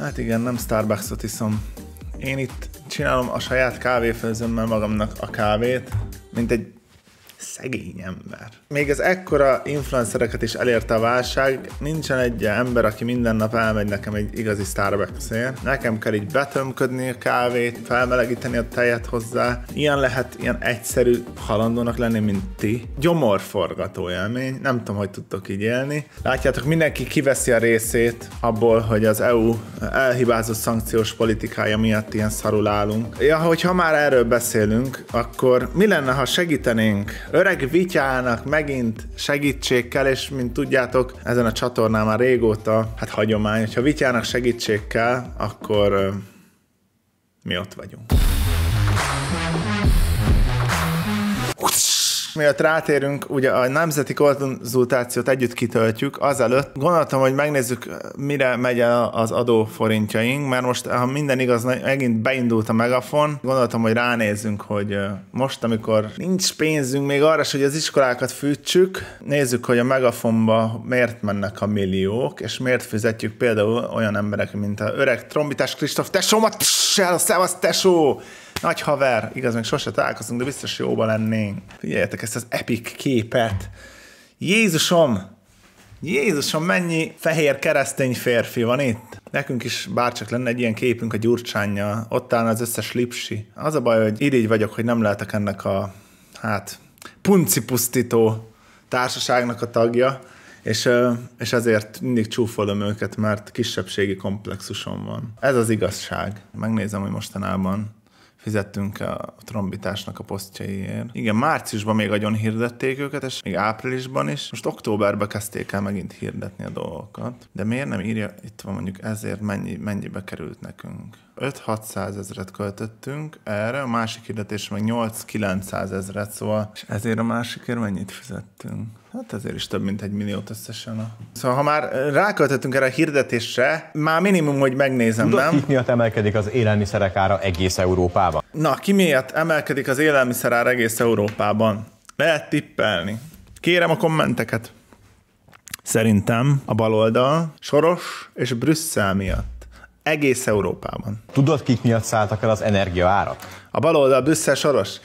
Hát igen, nem Starbucksot iszom. Én itt csinálom a saját kávéfőzőmmel magamnak a kávét, mint egy szegény ember. Még az ekkora influencereket is elérte a válság, nincsen egy ember, aki minden nap elmegy nekem egy igazi Starbucksért. Nekem kell így betömködni a kávét, felmelegíteni a tejet hozzá. Ilyen lehet ilyen egyszerű halandónak lenni, mint ti. Gyomorforgató élmény, nem tudom, hogy tudtok így élni. Látjátok, mindenki kiveszi a részét abból, hogy az EU elhibázott szankciós politikája miatt ilyen szarul állunk. Ja, hogyha már erről beszélünk, akkor mi lenne, ha segítenénk öreg Vityának megint segítség kell, és mint tudjátok, ezen a csatornán már régóta, hát hagyomány, hogyha Vityának segítség kell, akkor mi ott vagyunk. Miatt rátérünk, ugye a nemzeti konzultációt együtt kitöltjük, azelőtt gondoltam, hogy megnézzük, mire megy el az adóforintjaink, mert most, ha minden igaz, megint beindult a Megafon, gondoltam, hogy ránézzünk, hogy most, amikor nincs pénzünk még arra, hogy az iskolákat fűtsük, nézzük, hogy a Megafonba miért mennek a milliók, és miért fizetjük például olyan emberek, mint a öreg trombitás Kristóf tesómat, szevasz tesó! Nagy haver, igaz, még sose találkozunk, de biztos jóban lennénk. Figyeljetek ezt az epic képet. Jézusom, mennyi fehér keresztény férfi van itt. Nekünk is bárcsak lenne egy ilyen képünk a Gyurcsánnyal, ott állna az összes lipsi. Az a baj, hogy irigy vagyok, hogy nem lehetek ennek a, puncipusztító társaságnak a tagja, és ezért mindig csúfolom őket, mert kisebbségi komplexusom van. Ez az igazság. Megnézem, hogy mostanában fizettünk a trombitásnak a posztjaiért. Igen, márciusban még agyon hirdették őket, és még áprilisban is. Most októberben kezdték el megint hirdetni a dolgokat. De miért nem írja, itt van mondjuk ezért mennyibe került nekünk? 5-600 ezret költöttünk erre, a másik hirdetés meg 8-900 ezret, szóval és ezért a másikért mennyit fizettünk? Hát ezért is több mint 1 milliót összesen. Szóval ha már ráköltöttünk erre a hirdetésre, már minimum, hogy megnézem, tudod, nem? Tudod, miatt emelkedik az élelmiszerek ára egész Európában? Na, ki miatt emelkedik az élelmiszer ára egész Európában? Lehet tippelni. Kérem a kommenteket. Szerintem a baloldal, Soros és Brüsszel miatt. Egész Európában. Tudod, kik miatt szálltak el az energiaárak? A baloldal, Brüsszel, Soros.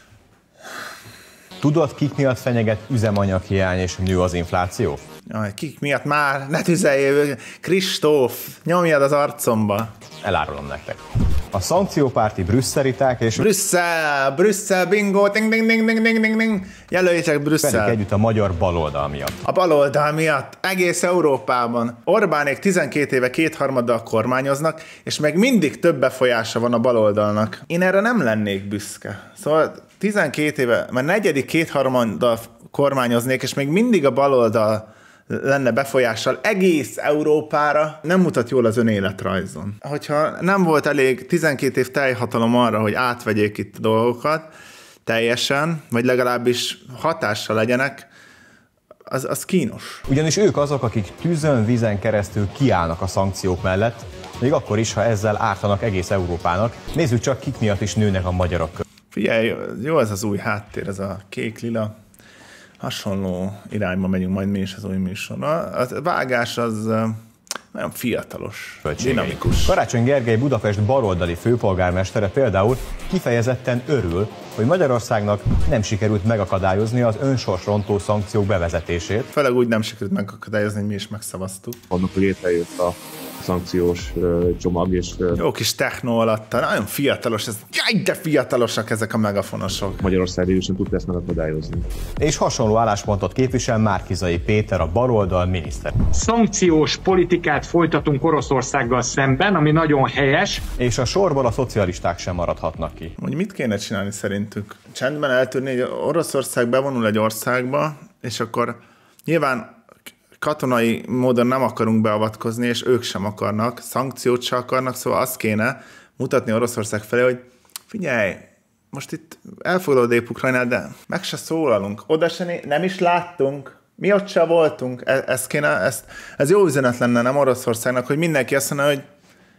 Tudod, kik miatt fenyeget üzemanyaghiány és nő az infláció? Jaj, kik miatt már? Ne tüzeljél! Kristóf, nyomjad az arcomba! Elárulom nektek. A szankciópárti brüsszeliták és... Brüsszel, bingo, ding, ding, ding, ding, ding, ding, ding. Jelöljétek Brüsszel. Pedig együtt a magyar baloldal miatt. A baloldal miatt, egész Európában. Orbánék 12 éve kétharmaddal kormányoznak, és meg mindig több befolyása van a baloldalnak. Én erre nem lennék büszke. Szóval 12 éve, már negyedik kétharmaddal kormányoznék, és még mindig a baloldal lenne befolyással egész Európára, nem mutat jól az ön életrajzon. Hogyha nem volt elég 12 év teljhatalom arra, hogy átvegyék itt a dolgokat teljesen, vagy legalábbis hatással legyenek, az kínos. Ugyanis ők azok, akik tűzön, vízen keresztül kiállnak a szankciók mellett, még akkor is, ha ezzel ártanak egész Európának. Nézzük csak, kik miatt is nőnek a magyarok. Figyelj, jó ez az új háttér, ez a kék-lila. Hasonló irányba megyünk majd mi is az új műsorra. A vágás az nagyon fiatalos, dinamikus. Karácsony Gergely Budapest baloldali főpolgármestere például kifejezetten örül, hogy Magyarországnak nem sikerült megakadályozni az önsorsrontó szankciók bevezetését. Főleg úgy nem sikerült megakadályozni, hogy mi is megszavaztuk. Annak, hogy létrejött a szankciós csomag, és... Jó kis technó alatta, nagyon fiatalos, de fiatalosak ezek a megafonosok. Magyarország végül sem tudta ezt megakadályozni. És hasonló álláspontot képvisel Márki-Zay Péter, a baloldal miniszter. Szankciós politikát folytatunk Oroszországgal szemben, ami nagyon helyes. És a sorból a szocialisták sem maradhatnak ki. Hogy mit kéne csinálni szerintük? Csendben eltűrni, hogy Oroszország bevonul egy országba, és akkor nyilván katonai módon nem akarunk beavatkozni, és ők sem akarnak, szankciót sem akarnak, szóval azt kéne mutatni Oroszország felé, hogy figyelj, most itt elfoglalódék Ukrajnát, de meg se szólalunk, oda se nem is láttunk, mi ott se voltunk, ez jó üzenet lenne, nem Oroszországnak, hogy mindenki azt mondja, hogy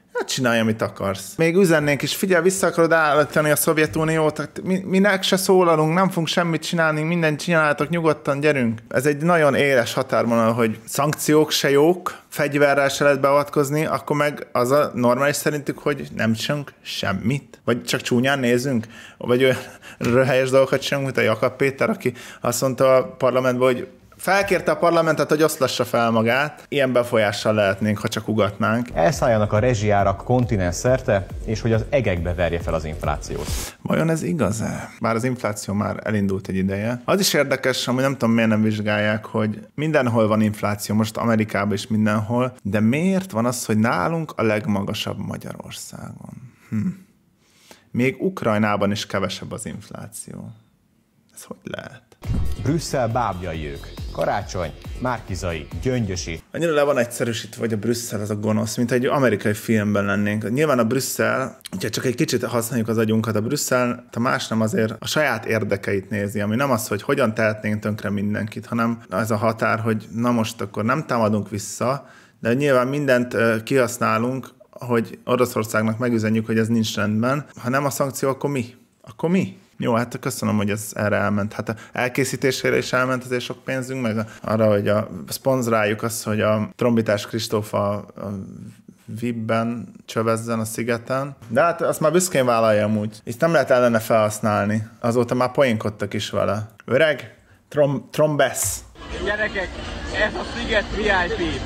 Hát csinálj, amit akarsz. Még üzennénk is, figyelj, vissza akarod állítani a Szovjetuniót, minek se szólalunk, nem fogunk semmit csinálni, mindent csináljátok, nyugodtan, gyerünk. Ez egy nagyon éles határvonal, hogy szankciók se jók, fegyverrel se lehet beavatkozni, akkor meg az a normális szerintük, hogy nem csinálunk semmit. Vagy csak csúnyán nézünk, vagy olyan röhelyes dolgokat csinálunk, mint a Jakab Péter, aki azt mondta a parlamentben, hogy felkérte a parlamentet, hogy oszlassa fel magát. Ilyen befolyással lehetnénk, ha csak ugatnánk. Elszálljanak a rezsijárak kontinens szerte, és hogy az egekbe verje fel az inflációt. Vajon ez igaz-e? Bár az infláció már elindult egy ideje. Az is érdekes, amúgy nem tudom, miért nem vizsgálják, hogy mindenhol van infláció, most Amerikában is mindenhol, de miért van az, hogy nálunk a legmagasabb Magyarországon? Még Ukrajnában is kevesebb az infláció. Ez hogy lehet? Brüsszel bábjai ők. Karácsony, Márki-Zay, Gyöngyösi. Annyira le van egyszerűsítve, hogy a Brüsszel az a gonosz, mint egy amerikai filmben lennénk. Nyilván a Brüsszel, hogyha csak egy kicsit használjuk az agyunkat, a Brüsszel, ha más nem azért a saját érdekeit nézi, ami nem az, hogy hogyan tehetnénk tönkre mindenkit, hanem ez a határ, hogy na most akkor nem támadunk vissza, de nyilván mindent kihasználunk, hogy Oroszországnak megüzenjük, hogy ez nincs rendben. Ha nem a szankció, akkor mi? Akkor mi? Jó, hát köszönöm, hogy ez erre elment. Hát a elkészítésére is elment azért sok pénzünk, meg arra, hogy szponzoráljuk azt, hogy a Trombitás Kristóf a VIP-ben csövezzen a szigeten. De hát azt már büszkén vállalja amúgy. Itt nem lehet ellene felhasználni. Azóta már poénkodtak is vele. Öreg, trombesz. Gyerekek, ez a sziget VIP.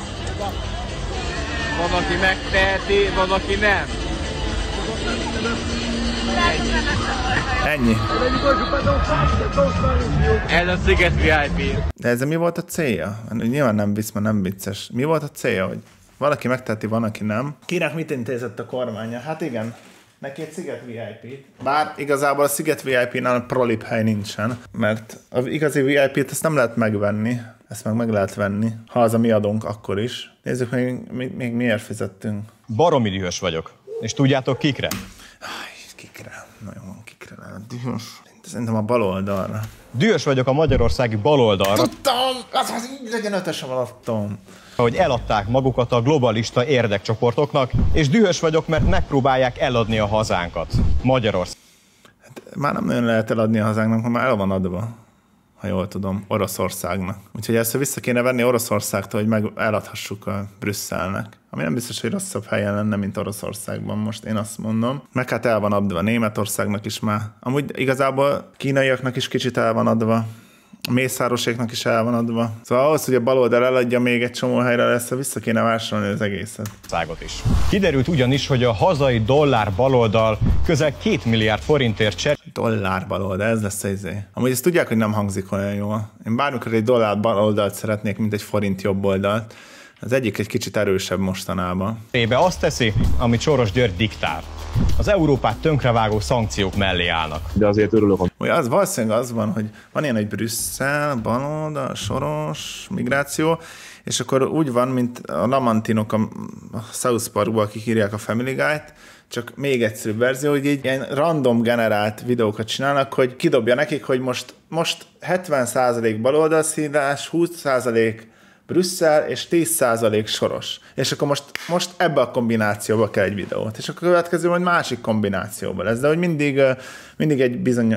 Van, aki megteheti, van, aki nem. Ennyi. Ez a sziget VIP. De ez mi volt a célja? Nyilván nem vicc, mert nem vicces. Mi volt a célja, hogy valaki megteheti, van, aki nem? Kinek mit intézett a kormánya? Hát igen, neki egy sziget VIP-t. Bár igazából a sziget VIP-nál prolip hely nincsen, mert az igazi VIP-t ezt nem lehet megvenni. Ezt meg lehet venni, ha az a mi adónk, akkor is. Nézzük, még miért fizettünk. Baromi dühös vagyok. És tudjátok kikre? Kikre? Nagyon kikre lehet dühös. Szerintem a baloldalra. Dühös vagyok a magyarországi baloldalra. Tudtam! Az így legyen ötös alattom. Hogy eladták magukat a globalista érdekcsoportoknak, és dühös vagyok, mert megpróbálják eladni a hazánkat. Magyarország. Hát már nem nagyon lehet eladni a hazánknak, mert már el van adva, ha jól tudom, Oroszországnak. Úgyhogy ezt vissza kéne venni Oroszországtól, hogy meg eladhassuk a Brüsszelnek. Ami nem biztos, hogy rosszabb helyen lenne, mint Oroszországban most, én azt mondom. Meg hát el van adva Németországnak is már. Amúgy igazából kínaiaknak is kicsit el van adva. A mészároséknak is el van adva. Szóval ahhoz, hogy a baloldal eladja még egy csomó helyre lesz, vissza kéne vásárolni az egészet. Is. Kiderült ugyanis, hogy a hazai dollár baloldal közel 2 milliárd forintért Dollár baloldal, ez lesz az izé. Amúgy ezt tudják, hogy nem hangzik olyan jól. Én bármikor egy dollár baloldalt szeretnék, mint egy forint jobb oldalt. Az egyik egy kicsit erősebb mostanában. Ébe azt teszi, amit Soros György diktál. Az Európát tönkrevágó szankciók mellé állnak. De azért örülök. Az valószínűleg az van, hogy van ilyen, hogy Brüsszel, baloldal, Soros, migráció, és akkor úgy van, mint a lamantinok a South Parkban, akik írják a Family Guy-t, csak még egyszerűbb verzió, hogy így ilyen random generált videókat csinálnak, hogy kidobja nekik, hogy most 70% baloldalszínás, 20% Brüsszel és 10% Soros. És akkor most ebbe a kombinációba kell egy videót. És akkor a következő majd másik kombinációba lesz. De hogy mindig egy bizony,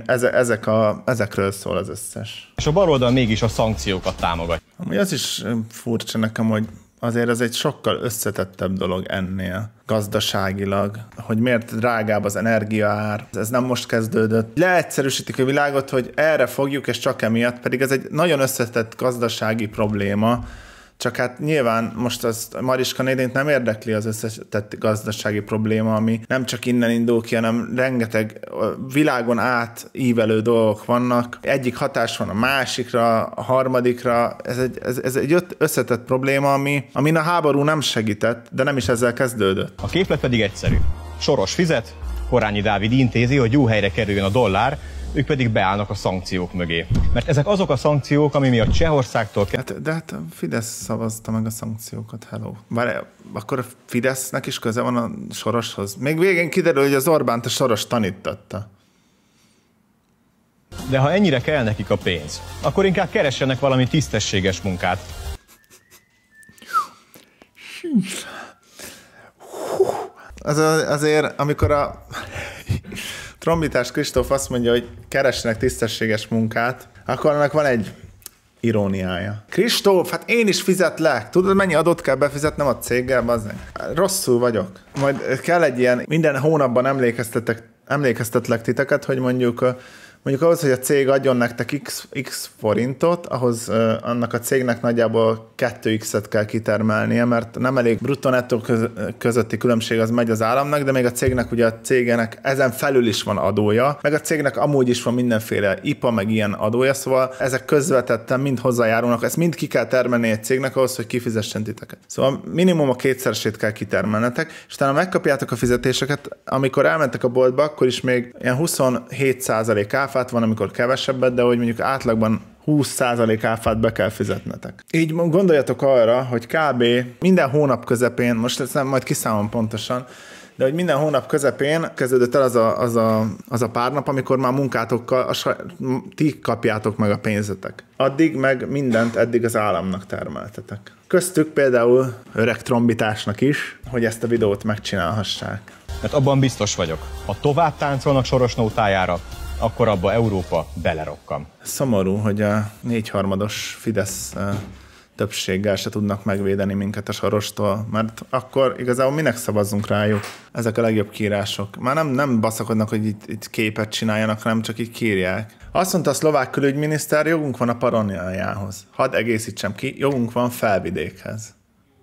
ezekről szól az összes. És a baloldal mégis a szankciókat támogat. Amúgy az is furcsa nekem, hogy azért ez egy sokkal összetettebb dolog ennél gazdaságilag, hogy miért drágább az energiaár. Ez nem most kezdődött. Leegyszerűsítik a világot, hogy erre fogjuk, és csak emiatt, pedig ez egy nagyon összetett gazdasági probléma. Csak hát nyilván most azt Mariska nédént nem érdekli az összetett gazdasági probléma, ami nem csak innen indul ki, hanem rengeteg világon átívelő dolgok vannak. Egyik hatás van a másikra, a harmadikra. Ez egy összetett probléma, amin a háború nem segített, de nem is ezzel kezdődött. A képlet pedig egyszerű. Soros fizet, Korányi Dávid intézi, hogy jó helyre kerüljön a dollár, ők pedig beállnak a szankciók mögé. Mert ezek azok a szankciók, ami miatt Csehországtól... De hát a Fidesz szavazta meg a szankciókat, hello. Bár akkor a Fidesznek is köze van a Soroshoz. Még végén kiderül, hogy az Orbánt a Soros tanította. De ha ennyire kell nekik a pénz, akkor inkább keressenek valami tisztességes munkát. azért, amikor a trombitás Kristóf azt mondja, hogy keressenek tisztességes munkát, akkor annak van egy iróniája. Kristóf, hát én is fizetlek. Tudod, mennyi adót kell befizetnem a céggel? Bazdmeg? Rosszul vagyok. Majd kell egy ilyen, minden hónapban emlékeztetlek titeket, hogy mondjuk ahhoz, hogy a cég adjon nektek x forintot, ahhoz annak a cégnek nagyjából 2x-et kell kitermelnie, mert nem elég bruttó-nettó közötti különbség az megy az államnak, de még a cégnek, ugye a cégnek ezen felül is van adója, meg a cégnek amúgy is van mindenféle IPA, meg ilyen adója, szóval ezek közvetetten mind hozzájárulnak, ezt mind ki kell termelni egy cégnek ahhoz, hogy kifizessen titeket. Szóval minimum a kétszeresét kell kitermelnetek, és utána megkapjátok a fizetéseket, amikor elmentek a boltba, akkor is még ilyen 27% áfát van, amikor kevesebbet, de hogy mondjuk átlagban 20% áfát be kell fizetnetek. Így gondoljatok arra, hogy kb. Minden hónap közepén, most ezt majd kiszámolom pontosan, de hogy minden hónap közepén kezdődött el az a pár nap, amikor már munkátokkal ti kapjátok meg a pénzetek. Addig meg mindent eddig az államnak termeltetek. Köztük például öreg trombitásnak is, hogy ezt a videót megcsinálhassák. Mert abban biztos vagyok, ha tovább táncolnak Soros nótájára, akkor abba Európa belerokkam. Szomorú, hogy a 4/3 Fidesz többséggel se tudnak megvédeni minket a Sorostól, mert akkor igazából minek szavazzunk rájuk? Ezek a legjobb kiírások. Már nem baszakodnak, hogy itt képet csináljanak, hanem csak így kírják. Azt mondta a szlovák külügyminiszter, jogunk van a paranoiához. Hadd egészítsem ki, jogunk van Felvidékhez.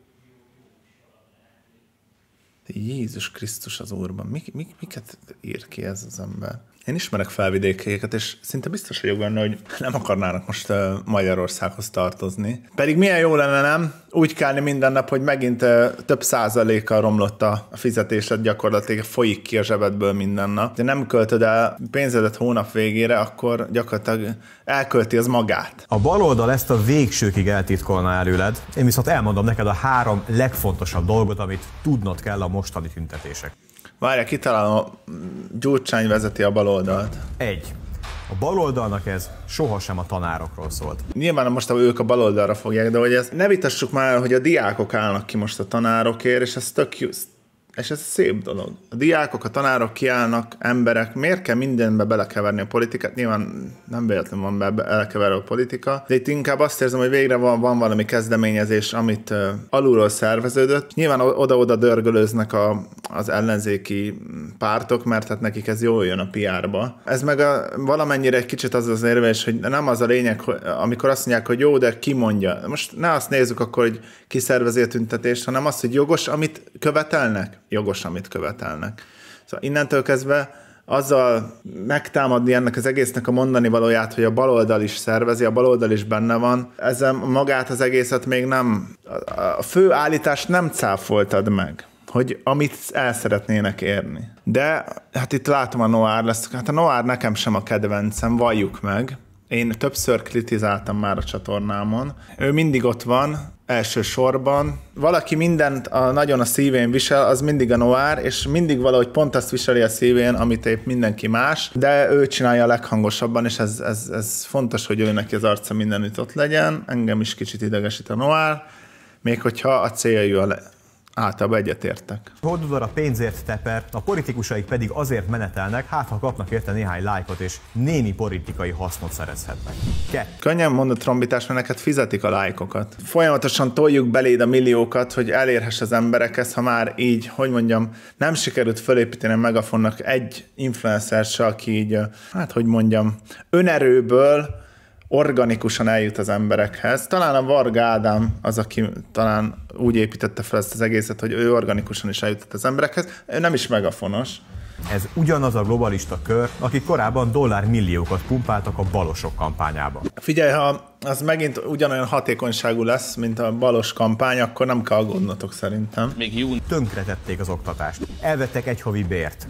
Jézus Krisztus az Úrban. Miket ír ki ez az ember? Én ismerek felvidékieket, és szinte biztos vagyok benne, hogy nem akarnának most Magyarországhoz tartozni. Pedig milyen jó lenne, nem? Úgy kelni minden nap, hogy megint több százalékkal romlott a fizetésed, gyakorlatilag folyik ki a zsebedből minden nap. De nem költöd el pénzedet hónap végére, akkor gyakorlatilag elkölti az magát. A baloldal ezt a végsőkig eltitkolná előled, én viszont elmondom neked a 3 legfontosabb dolgot, amit tudnod kell a mostani tüntetések. Várja, kitalálom, a Gyurcsány vezeti a baloldalt. 1. A baloldalnak ez sohasem a tanárokról szólt. Nyilván most ők a baloldalra fogják, de hogy ezt ne vitassuk már, hogy a diákok állnak ki most a tanárokért, és ez tök jó. És ez szép dolog. A diákok, a tanárok kiállnak, emberek, miért kell mindenbe belekeverni a politikát? Nyilván nem véletlenül van belekeverő a politika, de itt inkább azt érzem, hogy végre van valami kezdeményezés, amit alulról szerveződött. Nyilván oda-oda dörgölőznek az ellenzéki pártok, mert hát nekik ez jól jön a PR-ba. Ez meg valamennyire egy kicsit az érvelés, hogy nem az a lényeg, hogy amikor azt mondják, hogy jó, de ki mondja. Most ne azt nézzük akkor, hogy ki szervezi a tüntetést, hanem azt, hogy jogos, amit követelnek. Jogos, amit követelnek. Szóval innentől kezdve azzal megtámadni ennek az egésznek a mondani valóját, hogy a baloldal is szervezi, a baloldal is benne van, ezzel magát az egészet még nem, a fő állítást nem cáfoltad meg, hogy amit el szeretnének érni. De hát itt látom a Noir lesz, hát a Noir nekem sem a kedvencem, valljuk meg. Én többször kritizáltam már a csatornámon. Ő mindig ott van, elsősorban. Valaki mindent nagyon a szívén visel, az mindig a Noir, és mindig valahogy pont azt viseli a szívén, amit épp mindenki más, de ő csinálja a leghangosabban, és ez fontos, hogy ő neki az arca mindenütt ott legyen. Engem is kicsit idegesít a Noir, még hogyha a célja általában egyetértek. Holdudar a pénzért teper, a politikusaik pedig azért menetelnek, hát ha kapnak érte néhány lájkot és némi politikai hasznot szerezhetnek. Könnyen mondod trombitás, mert neked fizetik a lájkokat. Folyamatosan toljuk beléd a milliókat, hogy elérhess az emberekhez, ha már így, hogy mondjam, nem sikerült fölépíteni a Megafonnak egy influencer se, aki így, hát hogy mondjam, önerőből organikusan eljut az emberekhez. Talán a Varga Ádám az, aki talán úgy építette fel ezt az egészet, hogy ő organikusan is eljutott az emberekhez. Ő nem is megafonos. Ez ugyanaz a globalista kör, akik korábban dollármilliókat pumpáltak a balosok kampányába. Figyelj, ha az megint ugyanolyan hatékonyságú lesz, mint a balos kampány, akkor nem kell aggódnotok szerintem. Tönkretették az oktatást. Elvettek egy havi bért.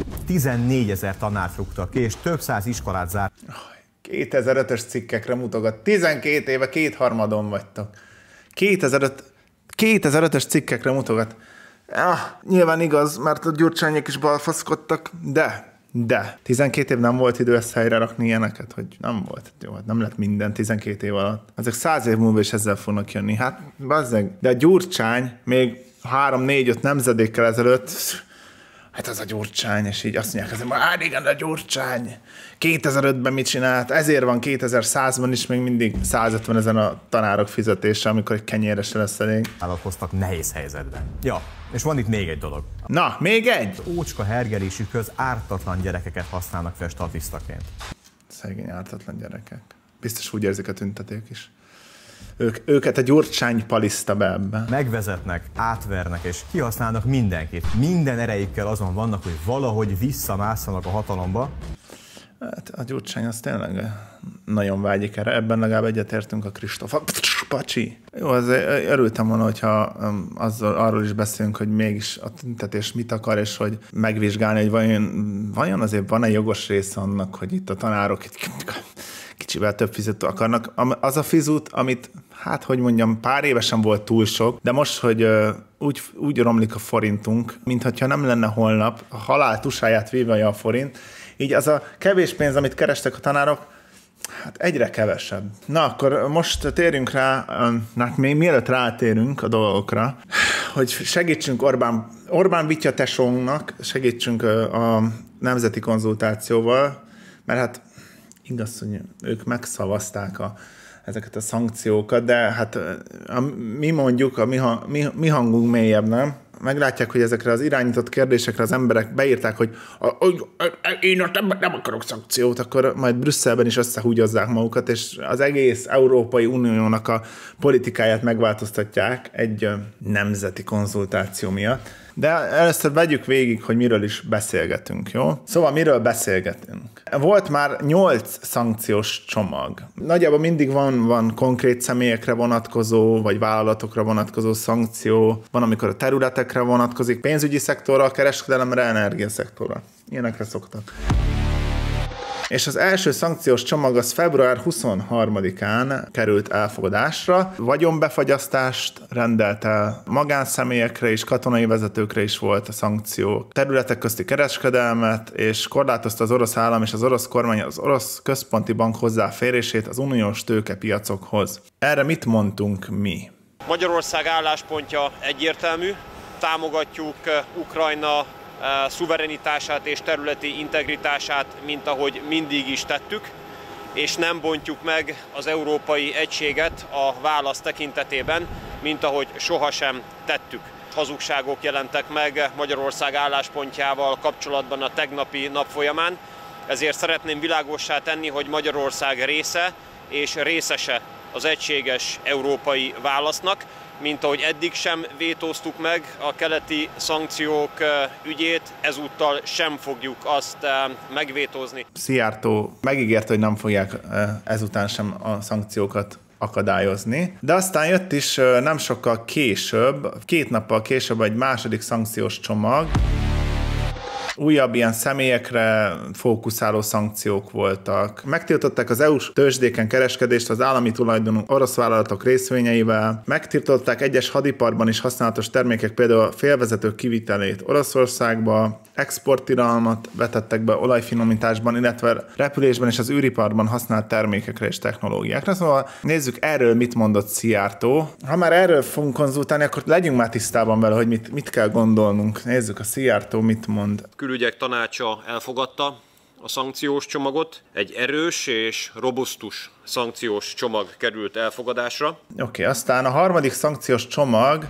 14 000 tanárt rúgtak ki, és több száz iskolát zárt. 2005-ös cikkekre mutogat. 12 éve 2/3 vagytok. 2005-ös cikkekre mutogat. Nyilván igaz, mert a Gyurcsányék is balfaszkodtak, de 12 év nem volt idő ezt helyre rakni ilyeneket, hogy nem volt. Jó, hát nem lett minden 12 év alatt. Ezek 100 év múlva is ezzel fognak jönni. Hát, bazzeg. De a Gyurcsány még 3-4-5 nemzedékkel ezelőtt hát az a Gyurcsány, és így azt mondják, hát igen, a Gyurcsány 2005-ben mit csinált, ezért van 2100-ban is még mindig 150 ezen a tanárok fizetése, amikor egy kenyérre se lesz elég. Hoztak nehéz helyzetben. Ja, és van itt még egy dolog. Na, még egy? Az ócska hergelésükhöz ártatlan gyerekeket használnak fel statisztaként. Szegény ártatlan gyerekek. Biztos úgy érzik a tüntetők is. Őket a Gyurcsány paliszta be ebbe. Megvezetnek, átvernek és kihasználnak mindenkit. Minden erejükkel azon vannak, hogy valahogy visszamásszanak a hatalomba. Hát a Gyurcsány az tényleg nagyon vágyik erre. Ebben legalább egyetértünk a Kristóf. Pacsi. Jó, azért örültem volna, hogyha arról is beszélünk, hogy mégis a tüntetés mit akar, és hogy megvizsgálni, hogy vajon azért van-e jogos része annak, hogy itt a tanárok kicsivel több fizető akarnak. Az a fizut, amit, hát hogy mondjam, pár évesen volt túl sok, de most, hogy úgy romlik a forintunk, mintha nem lenne holnap, a halál tusáját vívja a forint, így az a kevés pénz, amit kerestek a tanárok, hát egyre kevesebb. Na, akkor most térjünk rá, hát még mielőtt rátérünk a dolgokra, hogy segítsünk Orbán Vitya tesónknak, segítsünk a nemzeti konzultációval, mert hát igaz, hogy ők megszavazták ezeket a szankciókat, de hát mi mondjuk, a mi hangunk mélyebb, nem? Meglátják, hogy ezekre az irányított kérdésekre az emberek beírták, hogy én nem akarok szankciót, akkor majd Brüsszelben is összehúgyozzák magukat, és az egész Európai Uniónak a politikáját megváltoztatják egy nemzeti konzultáció miatt. De először vegyük végig, hogy miről is beszélgetünk, jó? Szóval miről beszélgetünk? Volt már 8 szankciós csomag. Nagyjából mindig van konkrét személyekre vonatkozó, vagy vállalatokra vonatkozó szankció. Van, amikor a területekre vonatkozik, pénzügyi szektorra, kereskedelemre, energiaszektorra. Ilyenekre szoktak. És az első szankciós csomag az február 23-án került elfogadásra. Vagyonbefagyasztást rendelt el magánszemélyekre és katonai vezetőkre is volt a szankció. Területek közti kereskedelmet, és korlátozta az orosz állam és az orosz kormány az orosz központi bank hozzáférését az uniós tőkepiacokhoz. Erre mit mondtunk mi? Magyarország álláspontja egyértelmű. Támogatjuk Ukrajna szuverenitását és területi integritását, mint ahogy mindig is tettük, és nem bontjuk meg az európai egységet a válasz tekintetében, mint ahogy sohasem tettük. Hazugságok jelentek meg Magyarország álláspontjával kapcsolatban a tegnapi nap folyamán, ezért szeretném világossá tenni, hogy Magyarország része és részese az egységes európai válasznak, mint ahogy eddig sem vétóztuk meg a keleti szankciók ügyét, ezúttal sem fogjuk azt megvétózni. Szijjártó megígérte, hogy nem fogják ezután sem a szankciókat akadályozni. De aztán jött is nem sokkal később, 2 nappal később egy második szankciós csomag. Újabb ilyen személyekre fókuszáló szankciók voltak. Megtiltották az EU-s tőzsdéken kereskedést az állami tulajdonú orosz vállalatok részvényeivel. Megtiltották egyes hadiparban is használatos termékek, például a félvezetők kivitelét Oroszországba. Exporttilalmat vetettek be olajfinomításban, illetve repülésben és az űriparban használt termékekre és technológiákra. Szóval nézzük, erről mit mondott Szijjártó. Ha már erről fogunk konzultálni, akkor legyünk már tisztában vele, hogy mit kell gondolnunk. Nézzük, a Szijjártó mit mond. Külügyek tanácsa elfogadta a szankciós csomagot. Egy erős és robusztus szankciós csomag került elfogadásra. Oké, aztán a harmadik szankciós csomag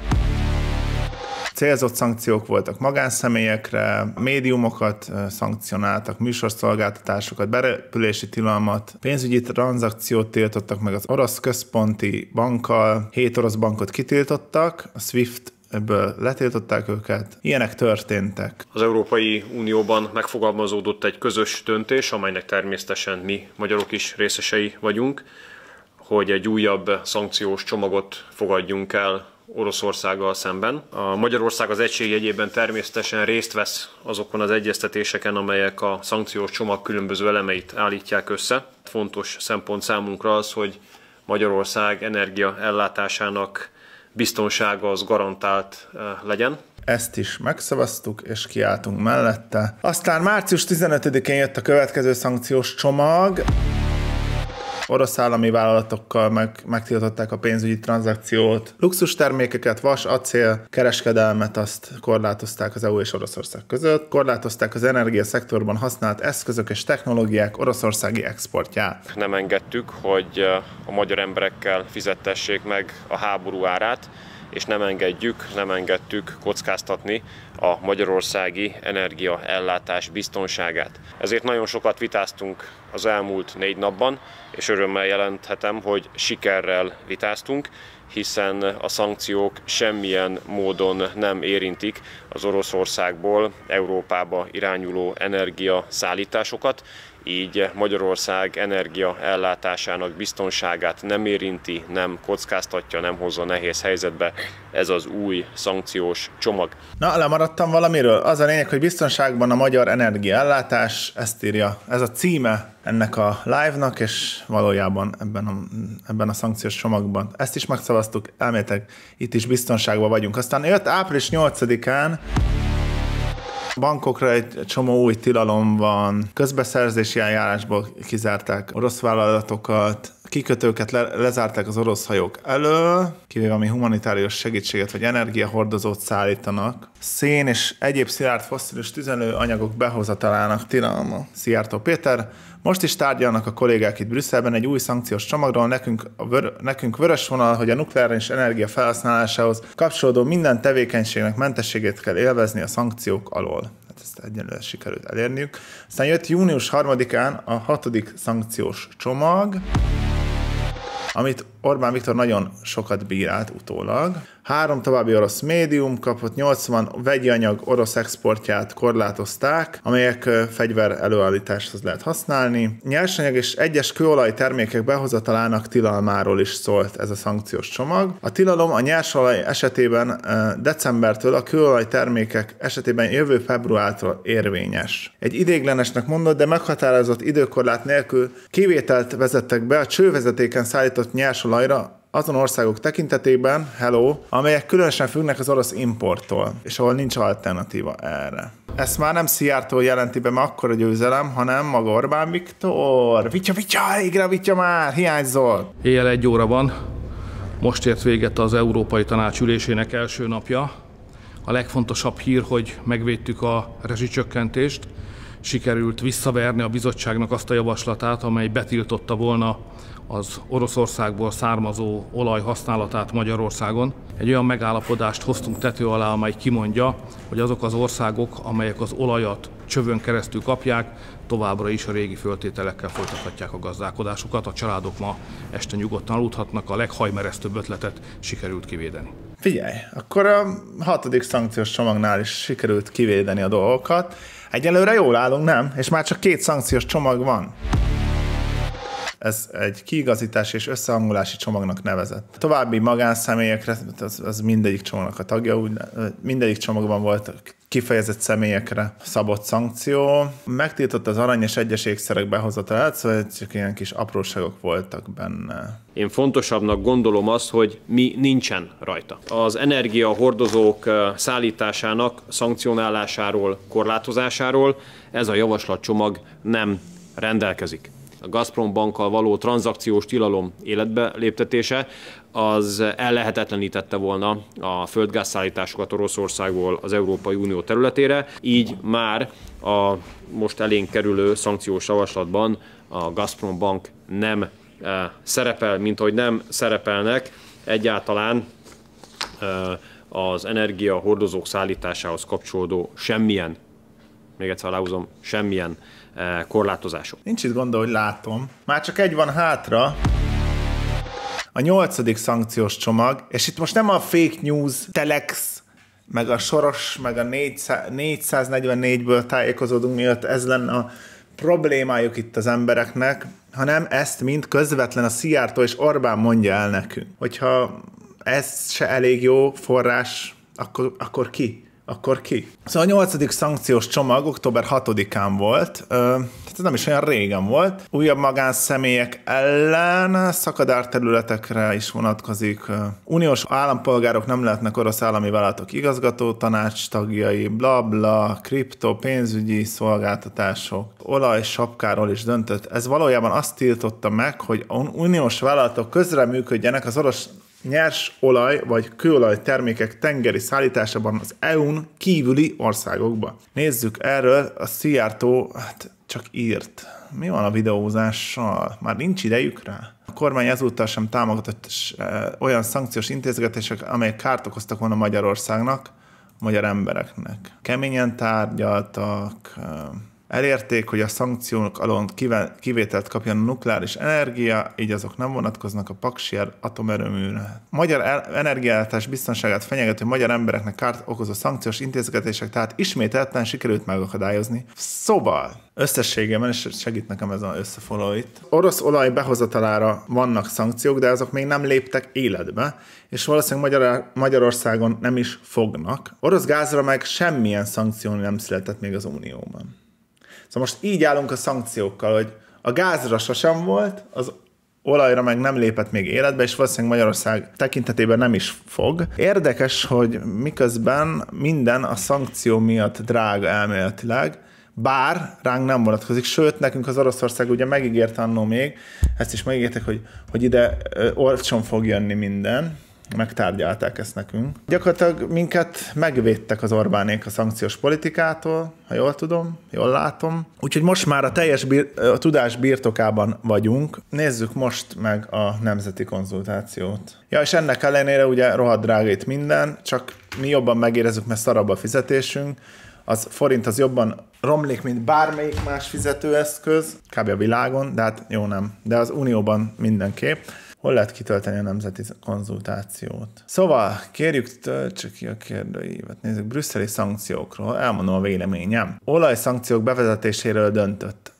célzott szankciók voltak magánszemélyekre, médiumokat szankcionáltak, műsorszolgáltatásokat, berepülési tilalmat, pénzügyi tranzakciót tiltottak meg az orosz központi bankkal, 7 orosz bankot kitiltottak, a SWIFT ebből letiltották őket. Ilyenek történtek. Az Európai Unióban megfogalmazódott egy közös döntés, amelynek természetesen mi magyarok is részesei vagyunk, hogy egy újabb szankciós csomagot fogadjunk el Oroszországgal szemben. A Magyarország az egység jegyében természetesen részt vesz azokon az egyeztetéseken, amelyek a szankciós csomag különböző elemeit állítják össze. Fontos szempont számunkra az, hogy Magyarország energia ellátásának biztonsága az garantált legyen. Ezt is megszavaztuk, és kiálltunk mellette. Aztán március 15-én jött a következő szankciós csomag. orosz állami vállalatokkal megtiltották a pénzügyi tranzakciót, luxus termékeket, vas, acél, kereskedelmet azt korlátozták az EU és Oroszország között, korlátozták az energiaszektorban használt eszközök és technológiák oroszországi exportját. Nem engedtük, hogy a magyar emberekkel fizettessék meg a háború árát, és nem engedtük kockáztatni a magyarországi energiaellátás biztonságát. Ezért nagyon sokat vitáztunk az elmúlt 4 napban, és örömmel jelenthetem, hogy sikerrel vitáztunk, hiszen a szankciók semmilyen módon nem érintik az Oroszországból Európába irányuló energiaszállításokat, így Magyarország energiaellátásának biztonságát nem érinti, nem kockáztatja, nem hozza nehéz helyzetbe ez az új szankciós csomag. Na, lemaradtam valamiről. Az a lényeg, hogy biztonságban a magyar energiaellátás, ezt írja. Ez a címe ennek a live-nak, és valójában ebben a szankciós csomagban ezt is megszavaztuk, elméletek itt is biztonságban vagyunk. Aztán jött április 8-án, bankokra egy csomó új tilalom van, közbeszerzési eljárásból kizárták orosz vállalatokat, kikötőket lezárták az orosz hajók elől, kivéve ami humanitárius segítséget vagy energiahordozót szállítanak. Szén és egyéb szilárd fosszilis tüzelőanyagok behozatalának tilalma. Szijjártó Péter. Most is tárgyalnak a kollégák itt Brüsszelben egy új szankciós csomagról, nekünk vörös vonal, hogy a nukleáris energia felhasználásához kapcsolódó minden tevékenységnek mentességét kell élvezni a szankciók alól. Hát ezt egyenlően sikerült elérniük. Aztán jött június 3-án a 6. szankciós csomag, amit Orbán Viktor nagyon sokat bírált utólag. 3 további orosz médium kapott, 80 vegyi anyag orosz exportját korlátozták, amelyek fegyver előállításhoz lehet használni. Nyersanyag és egyes kőolaj termékek behozatalának tilalmáról is szólt ez a szankciós csomag. A tilalom a nyersolaj esetében decembertől, a kőolaj termékek esetében jövő februártól érvényes. Egy ideiglenesnek mondott, de meghatározott időkorlát nélkül kivételt vezettek be a csővezetéken szállított nyersolajra azon országok tekintetében, amelyek különösen függnek az orosz importtól, és ahol nincs alternatíva erre. Ezt már nem Szijjártó jelenti be, mert akkora győzelem, hanem maga Orbán Viktor. Vitya már, hiányzol! Éjjel 1 óra van, most ért véget az Európai Tanács ülésének első napja. A legfontosabb hír, hogy megvédtük a rezsicsökkentést, sikerült visszaverni a bizottságnak azt a javaslatát, amely betiltotta volna az Oroszországból származó olaj használatát Magyarországon. Egy olyan megállapodást hoztunk tető alá, amely kimondja, hogy azok az országok, amelyek az olajat csövön keresztül kapják, továbbra is a régi föltételekkel folytathatják a gazdálkodásukat. A családok ma este nyugodtan aludhatnak, a leghajmeresztőbb ötletet sikerült kivédeni. Figyelj, akkor a 6. szankciós csomagnál is sikerült kivédeni a dolgokat. Egyelőre jól állunk, nem? És már csak 2 szankciós csomag van. Ez egy kiigazítás és összehangolási csomagnak nevezett. További magánszemélyekre, az mindegyik csomagnak a tagja, mindegyik csomagban volt kifejezett személyekre szabott szankció. Megtiltott az arany és egyes ékszerek behozatalát, szóval csak ilyen kis apróságok voltak benne. Én fontosabbnak gondolom azt, hogy mi nincsen rajta. Az energiahordozók szállításának szankcionálásáról, korlátozásáról ez a javaslatcsomag nem rendelkezik. A Gazprom bankkal való tranzakciós tilalom életbe léptetése az ellehetetlenítette volna a földgázszállításokat Oroszországból az Európai Unió területére, így már a most elénk kerülő szankciós javaslatban a Gazprom bank nem szerepel, mint hogy nem szerepelnek egyáltalán az energiahordozók szállításához kapcsolódó semmilyen, még egyszer aláhúzom, semmilyen korlátozások. Nincs itt gond, hogy látom. Már csak egy van hátra. A 8. szankciós csomag, és itt most nem a fake news, telex, meg a Soros, meg a 444-ből tájékozódunk, miatt ez lenne a problémájuk itt az embereknek, hanem ezt mind közvetlen a Szijjártó és Orbán mondja el nekünk. Hogyha ez se elég jó forrás, akkor ki? akkor ki? Szóval a 8. szankciós csomag október 6-án volt, tehát ez nem is olyan régen volt. Újabb magánszemélyek ellen szakadárterületekre is vonatkozik. Uniós állampolgárok nem lehetnek orosz állami vállalatok igazgató tanács tagjai, blabla, kripto, pénzügyi szolgáltatások, olajsapkáról is döntött. Ez valójában azt tiltotta meg, hogy uniós vállalatok közreműködjenek az orosz nyers olaj vagy kőolaj termékek tengeri szállításában az EU-n kívüli országokba. Nézzük erről, a Szijjártó csak írt. Mi van a videózással? Már nincs idejük rá? A kormány ezúttal sem támogatott olyan szankciós intézkedések, amelyek kárt okoztak volna Magyarországnak, magyar embereknek. Keményen tárgyaltak, elérték, hogy a szankciók alól kivételt kapjon a nukleáris energia, így azok nem vonatkoznak a Paksi atomerőműre. Magyar energiállátás biztonságát fenyegető magyar embereknek kárt okozó szankciós intézkedések, tehát ismételten sikerült megakadályozni. Szóval, összességében, és segít nekem ez az összefoglaló itt. Orosz olaj behozatalára vannak szankciók, de azok még nem léptek életbe, és valószínűleg Magyarországon nem is fognak. Orosz gázra meg semmilyen szankció nem született még az Unióban. Szóval most így állunk a szankciókkal, hogy a gázra sosem volt, az olajra meg nem lépett még életbe, és valószínűleg Magyarország tekintetében nem is fog. Érdekes, hogy miközben minden a szankció miatt drága elméletileg, bár ránk nem vonatkozik, sőt, nekünk az Oroszország ugye megígért annó még, ezt is megígértek, hogy ide olcsón fog jönni minden, megtárgyalták ezt nekünk. Gyakorlatilag minket megvédtek az Orbánék a szankciós politikától, ha jól tudom, jól látom. Úgyhogy most már a teljes a tudás birtokában vagyunk. Nézzük most meg a nemzeti konzultációt. Ja, és ennek ellenére ugye rohadt drága itt minden, csak mi jobban megérezzük, mert szarabb a fizetésünk. Az forint az jobban romlik, mint bármelyik más fizetőeszköz, kb. A világon, de hát jó nem. De az Unióban mindenképp. Hol lehet kitölteni a nemzeti konzultációt? Szóval, kérjük, töltsük ki a kérdőívet. Nézzük, brüsszeli szankciókról. Elmondom a véleményem. Olajszankciók bevezetéséről döntött.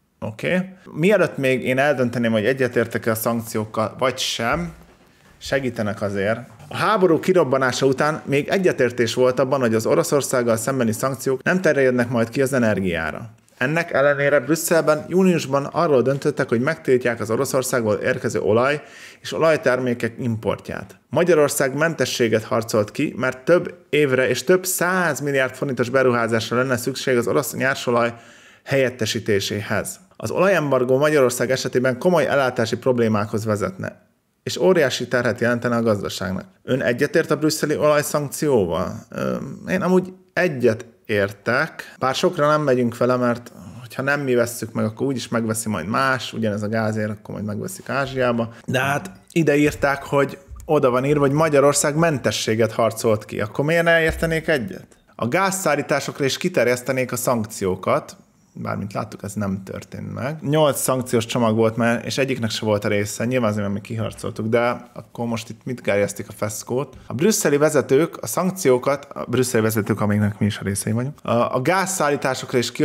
Oké. Mielőtt még én eldönteném, hogy egyetértek-e a szankciókkal, vagy sem, segítenek azért. A háború kirobbanása után még egyetértés volt abban, hogy az Oroszországgal szembeni szankciók nem terjednek majd ki az energiára. Ennek ellenére Brüsszelben júniusban arról döntöttek, hogy megtiltják az Oroszországból érkező olaj és olajtermékek importját. Magyarország mentességet harcolt ki, mert több évre és több 100 milliárd forintos beruházásra lenne szükség az orosz nyersolaj helyettesítéséhez. Az olajembargó Magyarország esetében komoly ellátási problémákhoz vezetne, és óriási terhet jelentene a gazdaságnak. Ön egyetért a brüsszeli olajszankcióval? Én amúgy egyet értek, bár sokra nem megyünk vele, mert ha nem mi vesszük meg, akkor úgyis megveszi majd más, ugyanez a gázért, akkor majd megveszik Ázsiába. De hát ide írták, hogy oda van írva, hogy Magyarország mentességet harcolt ki. Akkor miért ne értenék egyet? A gázszállításokra is kiterjesztenék a szankciókat, bármint láttuk, ez nem történt meg. 8 szankciós csomag volt már, és egyiknek se volt a része, nyilván azért, mert mi kiharcoltuk, de akkor most itt mit gerjesztik a feszkót? A brüsszeli vezetők a szankciókat, a brüsszeli vezetők, amiknek mi is a részei vagyunk, a gázszállításokra is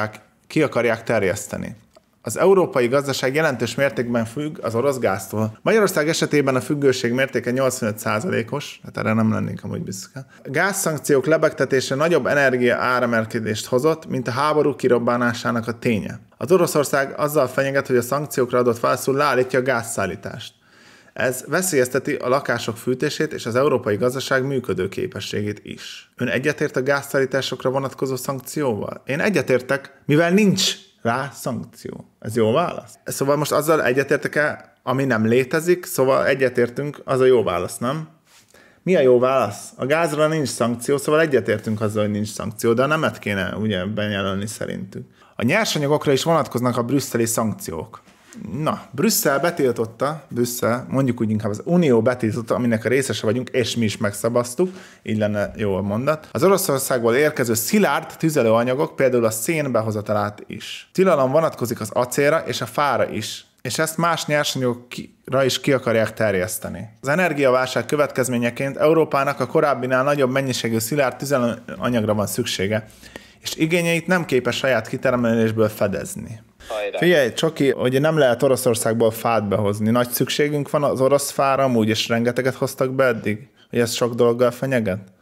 ki akarják terjeszteni. Az európai gazdaság jelentős mértékben függ az orosz gáztól. Magyarország esetében a függőség mértéke 85%-os, hát erre nem lennénk amúgy büszke. A gázszankciók lebegtetése nagyobb energia áremelkedést hozott, mint a háború kirobbanásának a ténye. Az Oroszország azzal fenyeget, hogy a szankciókra adott válaszul leállítja a gázszállítást. Ez veszélyezteti a lakások fűtését és az európai gazdaság működőképességét is. Ön egyetért a gázszállításokra vonatkozó szankcióval? Én egyetértek, mivel nincs rá szankció. Ez jó válasz? Szóval most azzal egyetértek-e, ami nem létezik, szóval egyetértünk, az a jó válasz, nem? Mi a jó válasz? A gázra nincs szankció, szóval egyetértünk azzal, hogy nincs szankció, de a nemet kéne ugye bejelölni szerintünk. A nyersanyagokra is vonatkoznak a brüsszeli szankciók. Na, Brüsszel betiltotta, mondjuk úgy inkább az Unió betiltotta, aminek a részese vagyunk, és mi is megszavaztuk, így lenne jó a mondat. Az Oroszországból érkező szilárd tüzelőanyagok, például a szén behozatalát is. Tilalom vonatkozik az acélra és a fára is, és ezt más nyersanyagokra is ki akarják terjeszteni. Az energiaválság következményeként Európának a korábbinál nagyobb mennyiségű szilárd tüzelőanyagra van szüksége, és igényeit nem képes saját kitermelésből fedezni. Figyelj, Csoki, hogy nem lehet Oroszországból fát behozni. Nagy szükségünk van az orosz fára, amúgy, és rengeteget hoztak be eddig, hogy ez sok dologgal fenyeget?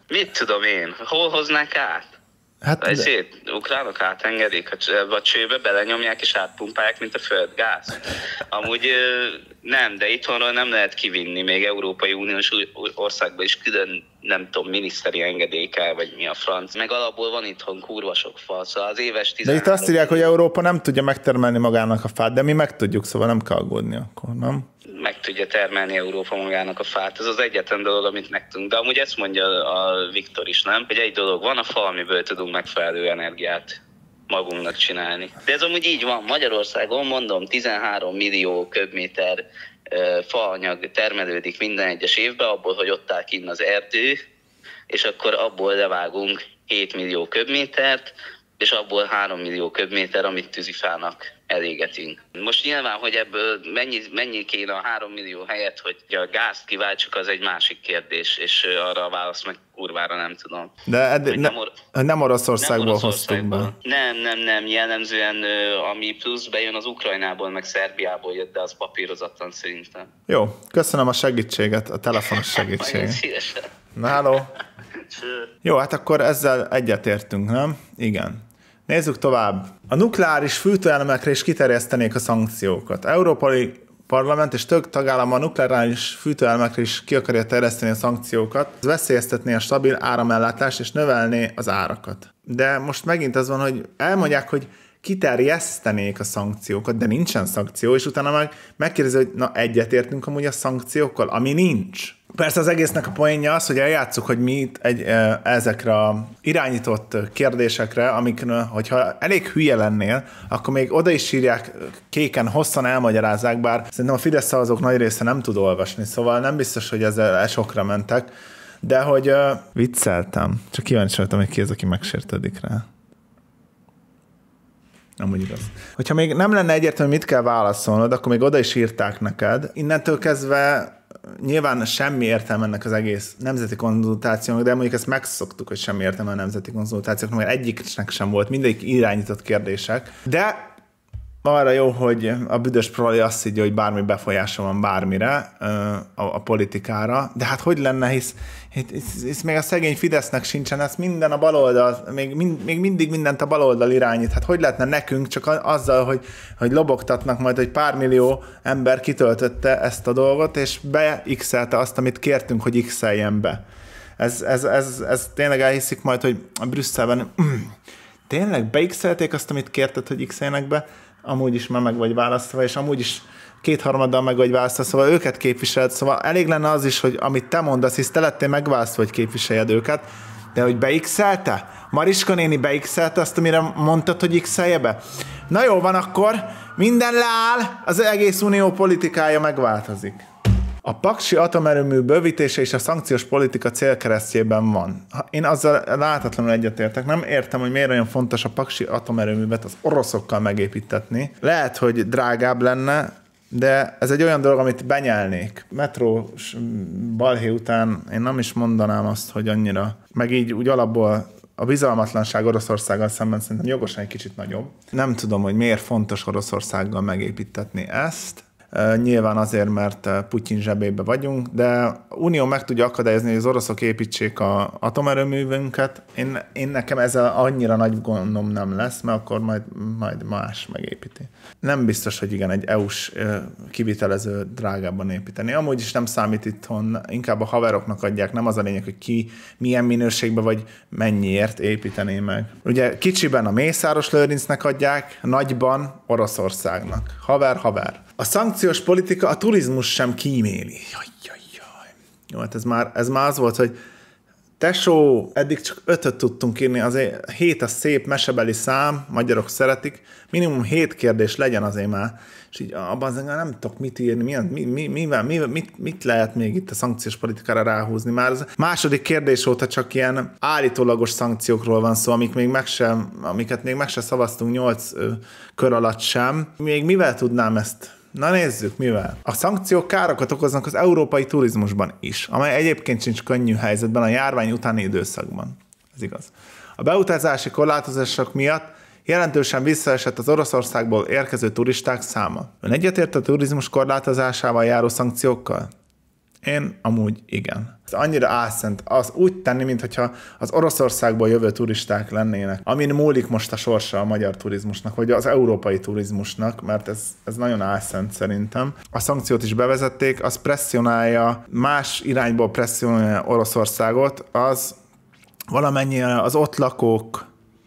Mit tudom én? Hol hoznák át? Hát, Ukránok átengedik, vagy csőbe belenyomják és átpumpálják, mint a földgáz. Amúgy nem, de itthonról nem lehet kivinni, még Európai Uniós országban is külön, nem tudom, miniszteri engedély kell, vagy mi a franc. Meg alapból van itthon kurva sok fa, szóval az éves 13... De itt azt írják, hogy Európa nem tudja megtermelni magának a fát, de mi meg tudjuk, szóval nem kell aggódni akkor, nem? Meg tudja termelni Európa magának a fát. Ez az egyetlen dolog, amit meg tudunk. De amúgy ezt mondja a Viktor is, nem? Hogy egy dolog van a fa, amiből tudunk megfelelő energiát magunknak csinálni. De ez amúgy így van. Magyarországon, mondom, 13 millió köbméter faanyag termelődik minden egyes évben, abból, hogy ott áll kinn az erdő, és akkor abból levágunk 7 millió köbmétert, és abból 3 millió köbméter, amit tűzifának elégetünk. Most nyilván, hogy ebből mennyi kéne a 3 millió helyett, hogy a gázt kiváltsuk, az egy másik kérdés, és arra a választ meg kurvára nem tudom. De nem Oroszországból hoztuk be. Nem, jellemzően ami plusz bejön az Ukrajnából, meg Szerbiából jött, de az papírozatlan szerintem. Jó, köszönöm a segítséget, a telefonos segítséget. Szívesen. Na, halló. Jó, hát akkor ezzel egyetértünk, nem? Igen. Nézzük tovább. A nukleáris fűtőelemekre is kiterjesztenék a szankciókat. Európai Parlament és több tagállam a nukleáris fűtőelemekre is ki akarja terjeszteni a szankciókat. Ez veszélyeztetné a stabil áramellátást és növelné az árakat. De most megint az van, hogy elmondják, hogy kiterjesztenék a szankciókat, de nincsen szankció, és utána megkérdezi, hogy na egyetértünk amúgy a szankciókkal, ami nincs. Persze az egésznek a poénja az, hogy eljátsszuk, hogy mi itt ezekre a irányított kérdésekre, amikről, hogyha elég hülye lennél, akkor még oda is írják, kéken hosszan elmagyarázzák, bár szerintem a Fidesz szavazók nagy része nem tud olvasni, szóval nem biztos, hogy ezzel sokra mentek, de hogy vicceltem. Csak kíváncsi voltam, hogy ki az, aki megsértődik rá. Amúgy igaz. Hogyha még nem lenne egyértelmű, mit kell válaszolnod, akkor még oda is írták neked. Innentől kezdve nyilván semmi értelme ennek az egész nemzeti konzultációnak, de mondjuk ezt megszoktuk, hogy semmi értelme a nemzeti konzultációknak, mert egyiknek sem volt, mindegyik irányított kérdések. De arra jó, hogy a büdös proli azt higgye, hogy bármi befolyása van bármire, a politikára, de hát hogy lenne, hisz még a szegény Fidesznek sincsen, ez minden a baloldal, még mindig mindent a baloldal irányít. Hát hogy lehetne nekünk csak azzal, hogy lobogtatnak majd, hogy pár millió ember kitöltötte ezt a dolgot, és beixelte azt, amit kértünk, hogy x-eljen be. Ez tényleg elhiszik majd, hogy a Brüsszelben tényleg beixelték azt, amit kérted, hogy x-eljenek be, amúgy is már meg vagy választva, és amúgy is 2/3 meg vagy választva, szóval őket képviseled, szóval elég lenne az is, hogy amit te mondasz, hisz te lettél megválasztva, hogy képviseljed őket, de hogy beixelte? Mariska néni beixelte azt, amire mondtad, hogy x-elje be? Na jó van, akkor minden leáll, az egész unió politikája megváltozik. A paksi atomerőmű bővítése és a szankciós politika célkeresztjében van. Én azzal láthatatlanul egyetértek. Nem értem, hogy miért olyan fontos a paksi atomerőművet az oroszokkal megépítetni. Lehet, hogy drágább lenne, de ez egy olyan dolog, amit benyelnék. Metrós balhé után én nem is mondanám azt, hogy annyira. Meg így úgy alapból a bizalmatlanság Oroszországgal szemben szerintem jogosan egy kicsit nagyobb. Nem tudom, hogy miért fontos Oroszországgal megépítetni ezt. Nyilván azért, mert Putyin zsebébe vagyunk, de Unió meg tudja akadályozni, hogy az oroszok építsék az atomerőművünket. Én nekem ezzel annyira nagy gondom nem lesz, mert akkor majd más megépíti. Nem biztos, hogy igen, egy EU-s kivitelező drágábban építeni. Amúgy is nem számít itthon, inkább a haveroknak adják, nem az a lényeg, hogy ki milyen minőségben vagy mennyiért építené meg. Ugye kicsiben a Mészáros Lőrincnek adják, nagyban Oroszországnak. Haver. A szankciós politika a turizmus sem kíméli. Jaj. Jó, hát ez már az volt, hogy tesó, eddig csak 5-öt tudtunk írni, azért 7 a szép mesebeli szám, magyarok szeretik, minimum 7 kérdés legyen azért már, és így abban azért nem tudok mit írni, mit lehet még itt a szankciós politikára ráhúzni. Már az második kérdés óta csak ilyen állítólagos szankciókról van szó, amiket még meg se szavaztunk 8 kör alatt sem. Még mivel tudnám ezt? Na nézzük, mivel. A szankciók károkat okoznak az európai turizmusban is, amely egyébként sincs könnyű helyzetben a járvány utáni időszakban. Ez igaz. A beutazási korlátozások miatt jelentősen visszaesett az Oroszországból érkező turisták száma. Ön egyetért a turizmus korlátozásával járó szankciókkal? Én amúgy igen. Ez annyira álszent az úgy tenni, mintha az Oroszországból jövő turisták lennének, amin múlik most a sorsa a magyar turizmusnak, vagy az európai turizmusnak, mert ez nagyon álszent szerintem. A szankciót is bevezették, az presszionálja, más irányból presszionálja Oroszországot, az valamennyire az ott lakók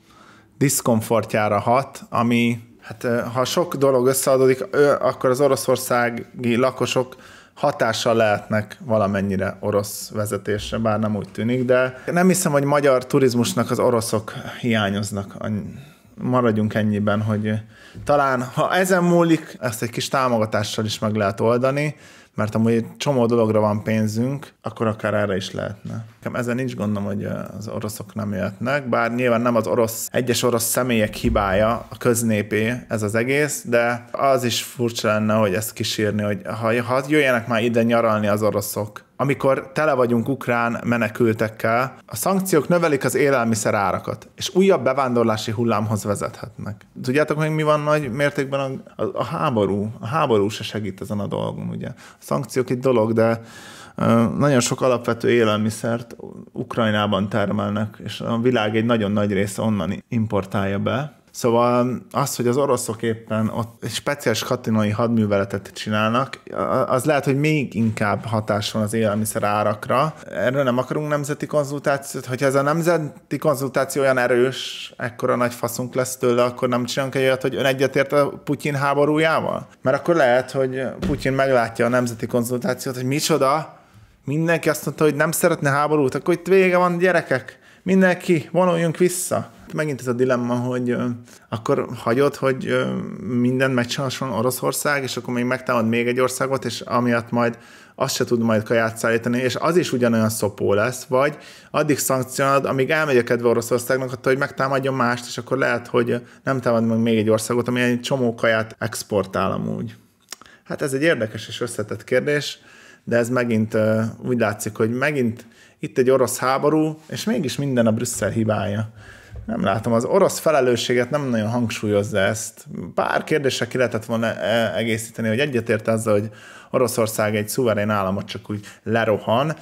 diszkomfortjára hat, ami, hát ha sok dolog összeadódik, akkor az oroszországi lakosok hatással lehetnek valamennyire orosz vezetésre, bár nem úgy tűnik, de nem hiszem, hogy magyar turizmusnak az oroszok hiányoznak. Maradjunk ennyiben, hogy talán, ha ezen múlik, ezt egy kis támogatással is meg lehet oldani, mert amúgy egy csomó dologra van pénzünk, akkor akár erre is lehetne. Ezen nincs gondom, hogy az oroszok nem jöhetnek, bár nyilván nem az egyes orosz személyek hibája, a köznépé ez az egész, de az is furcsa lenne, hogy ezt kísérni, hogy ha jöjjenek már ide nyaralni az oroszok, amikor tele vagyunk ukrán menekültekkel, a szankciók növelik az élelmiszer árakat, és újabb bevándorlási hullámhoz vezethetnek. Tudjátok még mi van nagy mértékben a háború? A háború se segít ezen a dolgon, ugye. A szankciók egy dolog, de nagyon sok alapvető élelmiszert Ukrajnában termelnek, és a világ egy nagyon nagy része onnan importálja be. Szóval az, hogy az oroszok éppen ott egy speciális katonai hadműveletet csinálnak, az lehet, hogy még inkább hatás van az élelmiszer árakra. Erről nem akarunk nemzeti konzultációt. Hogyha ez a nemzeti konzultáció olyan erős, ekkora nagy faszunk lesz tőle, akkor nem csinálunk egy olyat, hogy ön egyetért a Putyin háborújával? Mert akkor lehet, hogy Putyin meglátja a nemzeti konzultációt, hogy micsoda, mindenki azt mondta, hogy nem szeretne háborút, akkor itt vége van, gyerekek. Mindenki, vonuljunk vissza. Megint ez a dilemma, hogy akkor hagyod, hogy mindent megcsinálson Oroszország, és akkor még megtámad még egy országot, és amiatt majd azt se tud majd kaját szállítani, és az is ugyanolyan szopó lesz, vagy addig szankcionálod, amíg elmegy a kedve Oroszországnak attól, hogy megtámadjon mást, és akkor lehet, hogy nem támad meg még egy országot, ami egy csomó kaját exportál amúgy. Hát ez egy érdekes és összetett kérdés, de ez megint úgy látszik, hogy megint itt egy orosz háború, és mégis minden a Brüsszel hibája. Nem látom, az orosz felelősséget nem nagyon hangsúlyozza ezt. Pár kérdésre ki lehetett volna egészíteni, hogy egyetért azzal, hogy Oroszország egy szuverén államot csak úgy lerohan.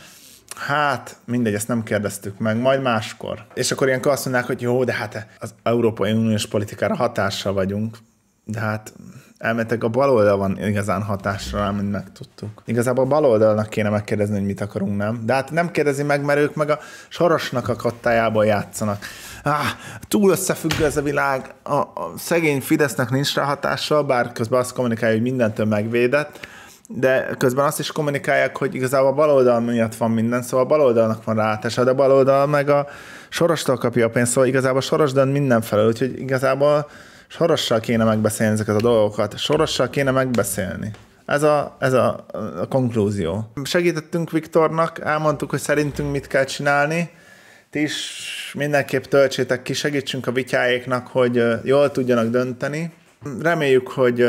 Hát, mindegy, ezt nem kérdeztük meg, majd máskor. És akkor ilyenkor azt mondják, hogy jó, de hát az Európai Uniós politikára hatással vagyunk. De hát elméletileg a baloldal van igazán hatásra, mint megtudtuk. Igazából a baloldalnak kéne megkérdezni, hogy mit akarunk, nem? De hát nem kérdezi meg, mert ők meg a Sorosnak a kottájából játszanak. Túl összefüggő ez a világ, a szegény Fidesznek nincs rá hatással, bár közben azt kommunikálja, hogy mindentől megvédett, de közben azt is kommunikálják, hogy igazából a baloldal miatt van minden, szóval a baloldalnak van ráhatása, de a baloldal meg a Sorostól kapja a pénzt, szóval igazából Soros dönt mindenfelől, úgyhogy igazából Sorossal kéne megbeszélni ezeket a dolgokat. Sorossal kéne megbeszélni. Ez a konklúzió. Segítettünk Viktornak, elmondtuk, hogy szerintünk mit kell csinálni. Ti is mindenképp töltsétek ki, segítsünk a vityáéknak, hogy jól tudjanak dönteni. Reméljük, hogy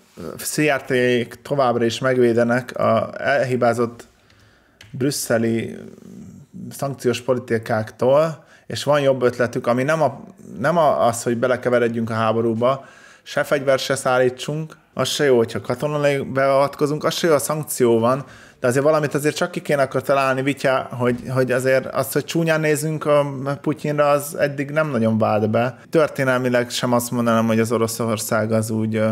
Szijjártóék továbbra is megvédenek a elhibázott brüsszeli szankciós politikáktól, és van jobb ötletük, ami nem az, hogy belekeveredjünk a háborúba, se fegyvert se szállítsunk, az se jó, hogyha katonai beavatkozunk, az se jó, a szankció van, de azért valamit azért csak ki kéne akkor találni, Vitya, hogy azért azt, hogy csúnyán nézünk a Putyinra, az eddig nem nagyon vált be. Történelmileg sem azt mondanám, hogy az Oroszország az úgy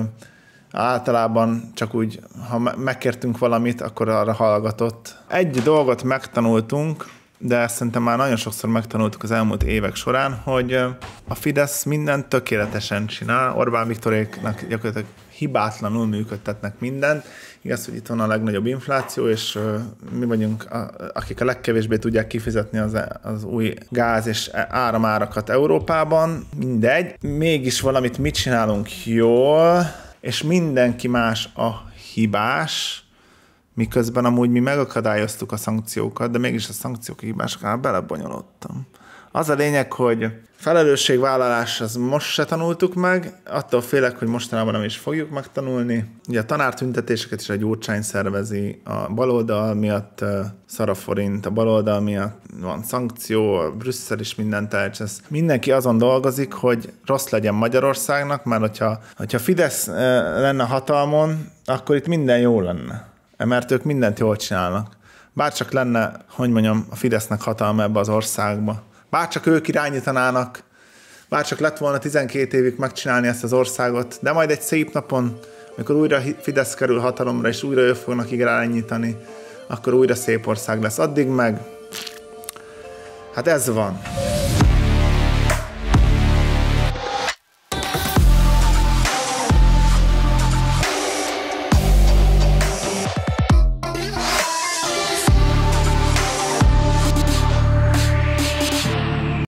általában csak úgy, ha megkértünk valamit, akkor arra hallgatott. Egy dolgot megtanultunk, de szerintem már nagyon sokszor megtanultuk az elmúlt évek során, hogy a Fidesz mindent tökéletesen csinál, Orbán Viktoréknak gyakorlatilag hibátlanul működtetnek mindent. Igaz, hogy itt van a legnagyobb infláció, és mi vagyunk, akik a legkevésbé tudják kifizetni az új gáz és áramárakat Európában. Mindegy. Mégis valamit mit csinálunk jól, és mindenki más a hibás, miközben amúgy mi megakadályoztuk a szankciókat, de mégis a szankciók hibásoknál belebonyolódtam. Az a lényeg, hogy felelősségvállalás, az most se tanultuk meg, attól félek, hogy mostanában nem is fogjuk megtanulni. Ugye a tanártüntetéseket is a Gyurcsány szervezi, a baloldal miatt szar a forint, a baloldal miatt van szankció, a Brüsszel is mindent elcsesz. Mindenki azon dolgozik, hogy rossz legyen Magyarországnak, mert hogyha Fidesz lenne hatalmon, akkor itt minden jó lenne. Mert ők mindent jól csinálnak. Bárcsak lenne, hogy mondjam, a Fidesznek hatalma ebbe az országba. Bárcsak ők irányítanának, bárcsak lett volna 12 évig megcsinálni ezt az országot, de majd egy szép napon, amikor újra Fidesz kerül hatalomra, és újra ők fognak irányítani, akkor újra szép ország lesz. Addig meg, hát ez van.